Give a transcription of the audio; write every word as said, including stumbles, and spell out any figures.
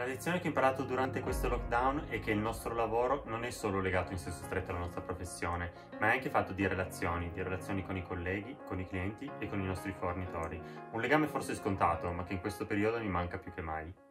lezione che ho imparato durante questo lockdown è che il nostro lavoro non è solo legato in senso stretto alla nostra professione, ma è anche fatto di relazioni, di relazioni con i colleghi, con i clienti e con i nostri fornitori. Un legame forse scontato, ma che in questo periodo mi manca più che mai.